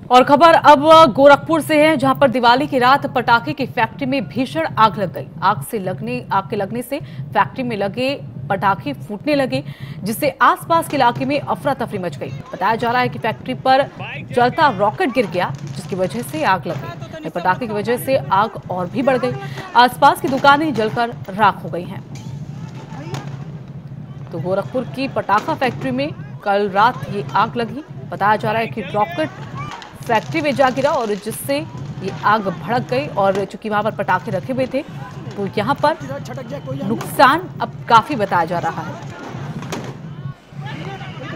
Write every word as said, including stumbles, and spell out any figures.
और खबर अब गोरखपुर से है, जहां पर दिवाली की रात पटाखे की फैक्ट्री में भीषण आग लग गई। आग से लगने आग के लगने से फैक्ट्री में लगे पटाखे फूटने लगे, जिससे आसपास के इलाके में अफरा तफरी मच गई। बताया जा रहा है कि फैक्ट्री पर चलता रॉकेट गिर गया, जिसकी वजह से आग लग गई। पटाखे की वजह से आग और भी बढ़ गई। आसपास की दुकानें जलकर राख हो गई हैं। तो गोरखपुर की पटाखा फैक्ट्री में कल रात ये आग लगी। बताया जा रहा है कि रॉकेट फैक्ट्री में जा गिरा और जिससे ये आग भड़क गई। और चूंकि वहां पर पटाखे रखे हुए थे तो यहाँ पर नुकसान अब काफी बताया जा रहा है।